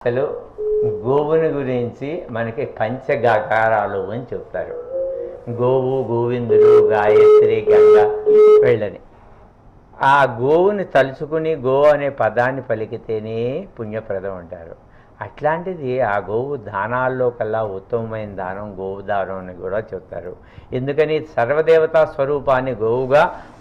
అసలు గోవుని గురించి మనకి పంచగాకారాలు అని చెప్తారు. గోవు, గోవిందుడు, గాయత్రి, గంగ వెళ్ళని. ఆ గోవుని తలుచుకుని గో అనే పదాన్ని పలికితేనే పుణ్యప్రదం అంటారు. అట్లాంటిది ఆ గోవు దానాల్లో కల్లా ఉత్తమమైన దానం గోవు దానం అని కూడా చెప్తారు. ఎందుకని సర్వదేవతా స్వరూపాన్ని గోవుగా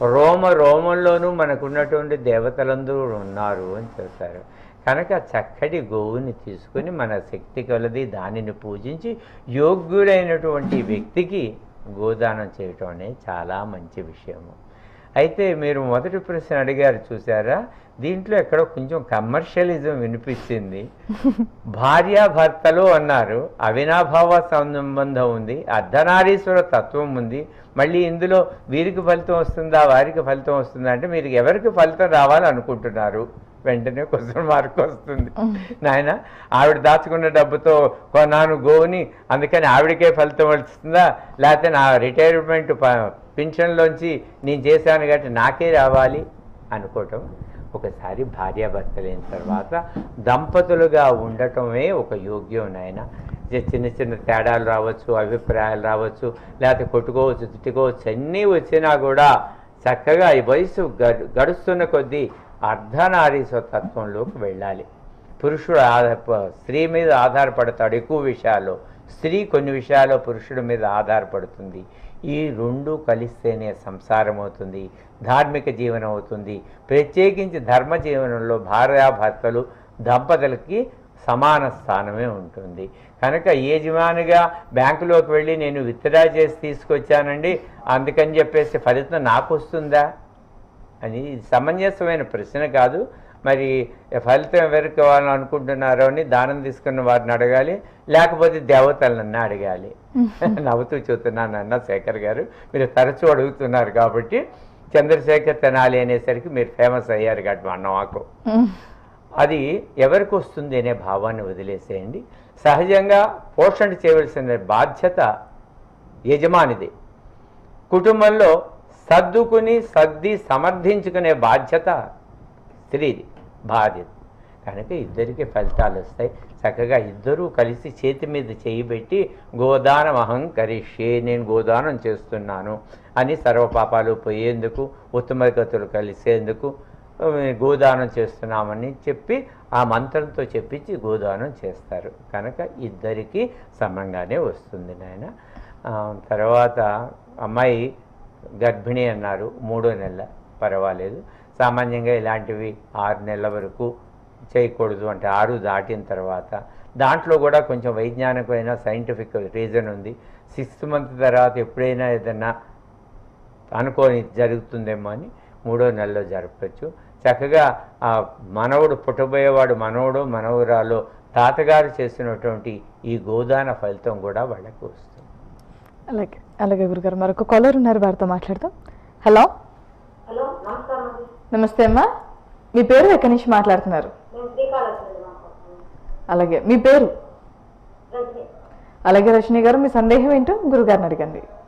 రోమంలోనూ మనకున్నటువంటి దేవతలందరూ ఉన్నారు అని చెప్తారు. కనుక చక్కటి గోవుని తీసుకుని మన శక్తి కొలది దానిని పూజించి యోగ్యుడైనటువంటి వ్యక్తికి గోదానం చేయటం అనేది చాలా మంచి విషయము. అయితే మీరు మొదటి ప్రశ్న అడిగారు చూసారా, దీంట్లో ఎక్కడో కొంచెం కమర్షియలిజం వినిపించింది. భార్యాభర్తలు అన్నారు, అవినాభావ సంబంధం ఉంది, అర్ధనారీశ్వర తత్వం ఉంది. మళ్ళీ ఇందులో వీరికి ఫలితం వస్తుందా వారికి ఫలితం వస్తుందా అంటే మీరు ఎవరికి ఫలితం రావాలనుకుంటున్నారు? వెంటనే క్వశ్చన్ మార్క్ వస్తుంది. నాయన ఆవిడ దాచుకున్న డబ్బుతో కొన్నాను గోవుని, అందుకని ఆవిడకే ఫలితం వస్తుందా, లేకపోతే నా రిటైర్మెంట్ పెన్షన్లోంచి నేను చేశాను కాబట్టి నాకే రావాలి అనుకోవటం. ఒకసారి భార్యాభర్తలైన తర్వాత దంపతులుగా ఉండటమే ఒక యోగ్యం నాయన. చిన్న చిన్న తేడాలు రావచ్చు, అభిప్రాయాలు రావచ్చు, లేకపోతే కొట్టుకోవచ్చు, తిట్టుకోవచ్చు, అన్నీ వచ్చినా కూడా చక్కగా ఈ వయసు గడుస్తున్న కొద్దీ అర్ధనారీశ్వర తత్వంలోకి వెళ్ళాలి. పురుషుడు స్త్రీ మీద ఆధారపడతాడు ఎక్కువ విషయాల్లో, స్త్రీ కొన్ని విషయాల్లో పురుషుడి మీద ఆధారపడుతుంది. ఈ రెండు కలిస్తేనే సంసారం అవుతుంది, ధార్మిక జీవనం అవుతుంది. ప్రత్యేకించి ధర్మ జీవనంలో భార్యాభర్తలు దంపతులకి సమాన స్థానమే ఉంటుంది. కనుక యజమానిగా బ్యాంకులోకి వెళ్ళి నేను విత్డ్రా చేసి తీసుకొచ్చానండి అందుకని చెప్పేసి ఫలితం నాకు వస్తుందా అని సమంజసమైన ప్రశ్న కాదు. మరి ఫలితం ఎవరికి కావాలని అనుకుంటున్నారో అని దానం తీసుకున్న వారిని అడగాలి, లేకపోతే దేవతలన్నా అడగాలి. నవ్వుతూ చూస్తున్నాను అన్న శేఖర్ గారు, మీరు తరచూ అడుగుతున్నారు కాబట్టి చంద్రశేఖర్ తెనాలి అనేసరికి మీరు ఫేమస్ అయ్యారు కాబట్టి అన్నవాకు. అది ఎవరికి వస్తుంది అనే భావాన్ని వదిలేసేయండి. సహజంగా పోషణ చేయవలసిన బాధ్యత యజమానిది. కుటుంబంలో సర్ది సమర్థించుకునే బాధ్యత స్త్రీది, బాధ్యత. కనుక ఇద్దరికి ఫలితాలు వస్తాయి. చక్కగా ఇద్దరూ కలిసి చేతి మీద చేయిబెట్టి గోదానం అహంకరిష్యే, నేను గోదానం చేస్తున్నాను అని సర్వపాపాలు పోయేందుకు, ఉత్తమగతులు కలిసేందుకు గోదానం చేస్తున్నామని చెప్పి ఆ మంత్రంతో చెప్పించి గోదానం చేస్తారు. కనుక ఇద్దరికి సమంగానే వస్తుంది నాయన. తర్వాత అమ్మాయి గర్భిణి అన్నారు, 3వ నెల పర్వాలేదు. సామాన్యంగా ఇలాంటివి 6 నెలల వరకు చేయకూడదు అంటే 6 దాటిన తర్వాత. దాంట్లో కూడా కొంచెం వైజ్ఞానికమైన సైంటిఫిక్ రీజన్ ఉంది. 6th మంత్ తర్వాత ఎప్పుడైనా ఏదన్నా అనుకోని జరుగుతుందేమో అని 3వ నెలలో జరపచ్చు. చక్కగా ఆ మనవడు పుట్టబోయేవాడు మనవడు మనవరాలో తాతగారు చేసినటువంటి ఈ గోదాన ఫలితం కూడా వాళ్ళకి వస్తుంది. అలాగే అలాగే గురుగారు, మరొక కాలర్ ఉన్నారు, వారితో మాట్లాడతాం. హలో నమస్తే అమ్మా, మీ పేరు ఎక్కడి నుంచి మాట్లాడుతున్నారు? అలాగే మీ పేరు? అలాగే రజనీ గారు, మీ సందేహం ఏంటో గురుగారిని అడగండి.